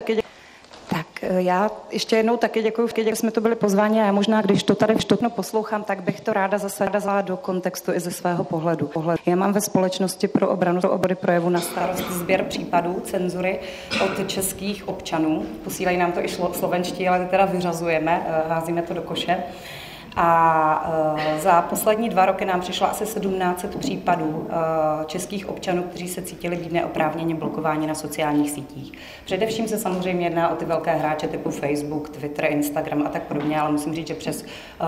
Tak já ještě jednou taky děkuji, že jsme to byli pozváni a já možná, když to tady všechno poslouchám, tak bych to ráda zase dala do kontextu i ze svého pohledu. Já mám ve Společnosti pro obranu obory projevu na starost sběr případů cenzury od českých občanů. Posílají nám to i slovenští, ale teda vyřazujeme, házíme to do koše. A za poslední 2 roky nám přišlo asi 1700 případů českých občanů, kteří se cítili být neoprávněně blokováni na sociálních sítích. Především se samozřejmě jedná o ty velké hráče typu Facebook, Twitter, Instagram a tak podobně, ale musím říct, že přes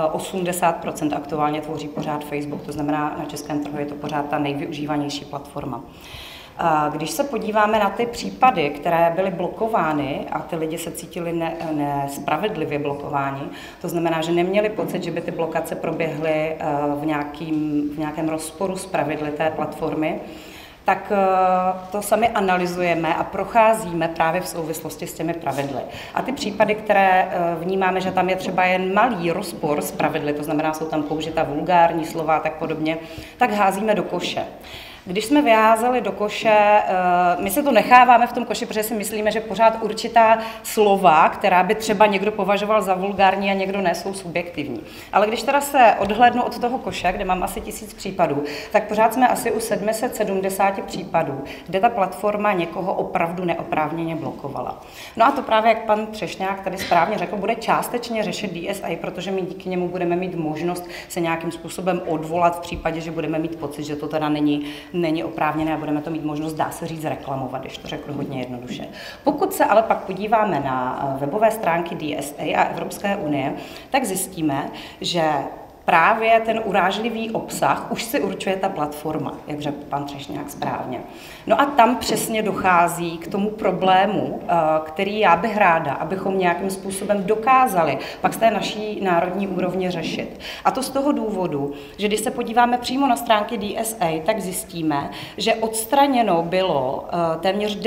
80% aktuálně tvoří pořád Facebook, to znamená, na českém trhu je to pořád ta nejvyužívanější platforma. Když se podíváme na ty případy, které byly blokovány a ty lidi se cítili nespravedlivě blokováni, to znamená, že neměli pocit, že by ty blokace proběhly v nějakém rozporu s pravidly té platformy, tak to sami analyzujeme a procházíme právě v souvislosti s těmi pravidly. A ty případy, které vnímáme, že tam je třeba jen malý rozpor s pravidly, to znamená, jsou tam použita vulgární slova a tak podobně, tak házíme do koše. Když jsme vyházeli do koše, my se to necháváme v tom koši, protože si myslíme, že pořád určitá slova, která by třeba někdo považoval za vulgární a někdo ne, jsou subjektivní. Ale když teda se odhlédnu od toho koše, kde mám asi 1000 případů, tak pořád jsme asi u 770 případů, kde ta platforma někoho opravdu neoprávněně blokovala. No a to právě, jak pan Třešňák tady správně řekl, bude částečně řešit DSA, protože my díky němu budeme mít možnost se nějakým způsobem odvolat v případě, že budeme mít pocit, že to teda není oprávněné a budeme to mít možnost, dá se říct, reklamovat, když to řeknu hodně jednoduše. Pokud se ale pak podíváme na webové stránky DSA a Evropské unie, tak zjistíme, že právě ten urážlivý obsah už si určuje ta platforma, jak řekl pan Třešňák správně. No a tam přesně dochází k tomu problému, který já bych ráda, abychom nějakým způsobem dokázali pak z té naší národní úrovně řešit. A to z toho důvodu, že když se podíváme přímo na stránky DSA, tak zjistíme, že odstraněno bylo téměř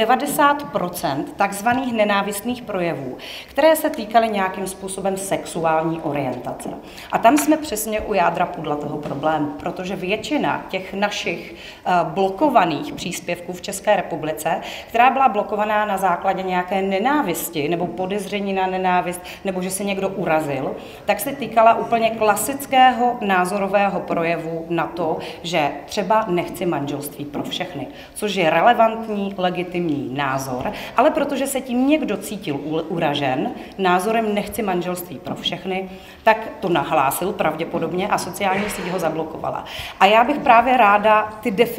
90% takzvaných nenávistných projevů, které se týkaly nějakým způsobem sexuální orientace. A tam jsme přesně u jádra pudla toho problému, protože většina těch našich blokovaných příspěvků v České republice, která byla blokovaná na základě nějaké nenávisti nebo podezření na nenávist, nebo že se někdo urazil, tak se týkala úplně klasického názorového projevu na to, že třeba nechci manželství pro všechny, což je relevantní, legitimní názor, ale protože se tím někdo cítil uražen názorem nechci manželství pro všechny, tak to nahlásil pravděpodobně a sociální síť ho zablokovala. A já bych právě ráda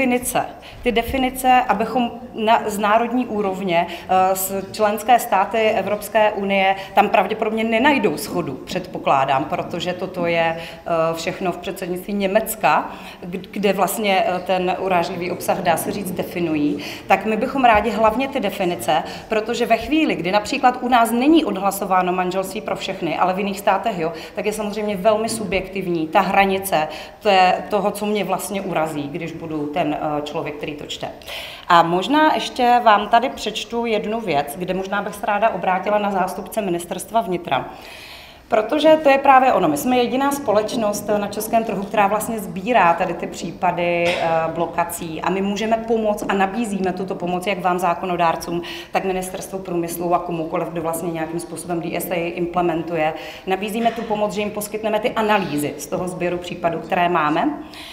ty definice, abychom z národní úrovně, z členské státy Evropské unie, tam pravděpodobně nenajdou shodu, předpokládám, protože toto je všechno v předsednictví Německa, kde vlastně ten urážlivý obsah, dá se říct, definují, tak my bychom rádi hlavně ty definice, protože ve chvíli, kdy například u nás není odhlasováno manželství pro všechny, ale v jiných státech jo, tak je samozřejmě velmi subjektivní ta hranice toho, co mě vlastně urazí, když budu ten člověk, který to čte. A možná ještě vám tady přečtu jednu věc, kde možná bych se ráda obrátila na zástupce Ministerstva vnitra. Protože to je právě ono. My jsme jediná společnost na českém trhu, která vlastně sbírá tady ty případy blokací a my můžeme pomoct a nabízíme tuto pomoc jak vám zákonodárcům, tak Ministerstvu průmyslu a komukoliv, kdo vlastně nějakým způsobem DSA implementuje. Nabízíme tu pomoc, že jim poskytneme ty analýzy z toho sběru případů, které máme.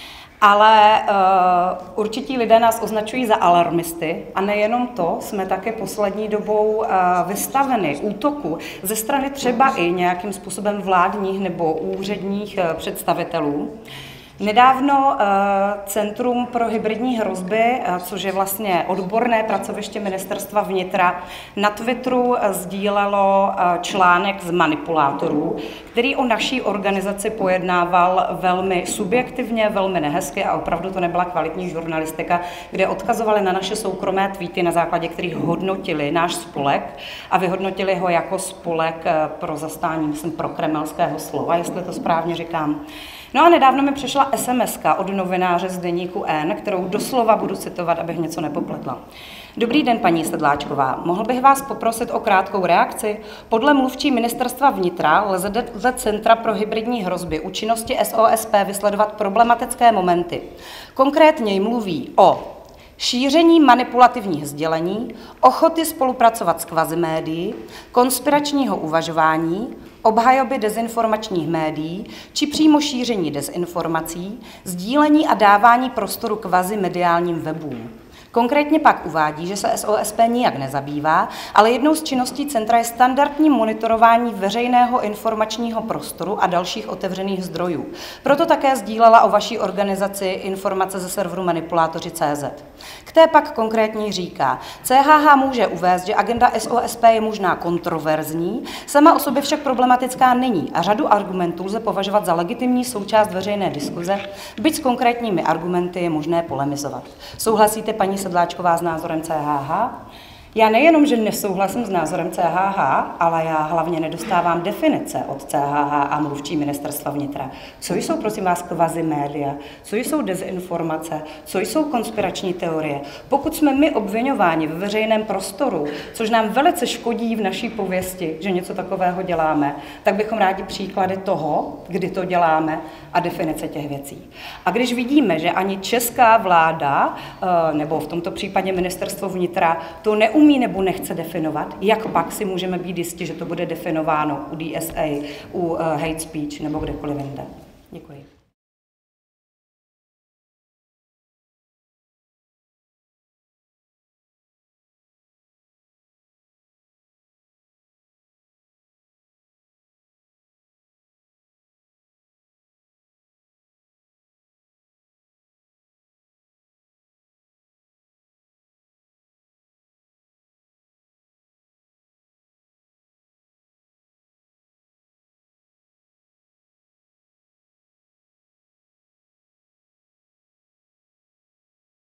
Ale určití lidé nás označují za alarmisty a nejenom to, jsme také poslední dobou vystaveni útoku ze strany třeba i nějakým způsobem vládních nebo úředních představitelů. Nedávno Centrum pro hybridní hrozby, což je vlastně odborné pracoviště Ministerstva vnitra, na Twitteru sdílelo článek z manipulátorů, který o naší organizaci pojednával velmi subjektivně, velmi nehezky a opravdu to nebyla kvalitní žurnalistika, kde odkazovali na naše soukromé tweety, na základě kterých hodnotili náš spolek a vyhodnotili ho jako spolek pro zastání, myslím, pro kremelského slova, jestli to správně říkám. No a nedávno mi přišla SMS-ka od novináře z deníku N, kterou doslova budu citovat, abych něco nepopletla. Dobrý den, paní Sedláčková. Mohl bych vás poprosit o krátkou reakci? Podle mluvčí Ministerstva vnitra lze Centra pro hybridní hrozby u činnosti SOSP vysledovat problematické momenty. Konkrétně mluví o šíření manipulativních sdělení, ochoty spolupracovat s kvazimédii, konspiračního uvažování, obhajoby dezinformačních médií či přímo šíření dezinformací, sdílení a dávání prostoru kvazimediálním webům. Konkrétně pak uvádí, že se SOSP nijak nezabývá, ale jednou z činností centra je standardní monitorování veřejného informačního prostoru a dalších otevřených zdrojů. Proto také sdílela o vaší organizaci informace ze serveru Manipulátoři.cz. K té pak konkrétně říká, CHH může uvést, že agenda SOSP je možná kontroverzní, sama o sobě však problematická není a řadu argumentů lze považovat za legitimní součást veřejné diskuze, byť s konkrétními argumenty je možné polemizovat. Souhlasíte, paní Sedláčková, s názorem CHH? Já nejenom, že nesouhlasím s názorem CHH, ale já hlavně nedostávám definice od CHH a mluvčí ministerstva vnitra. Co jsou, prosím vás, kvazimédia? Co jsou dezinformace? Co jsou konspirační teorie? Pokud jsme my obviňováni ve veřejném prostoru, což nám velice škodí v naší pověsti, že něco takového děláme, tak bychom rádi příklady toho, kdy to děláme a definice těch věcí. A když vidíme, že ani česká vláda, nebo v tomto případě ministerstvo vnitra, to neumí nebo nechce definovat, jak pak si můžeme být jistí, že to bude definováno u DSA, u hate speech nebo kdekoliv jinde. Děkuji.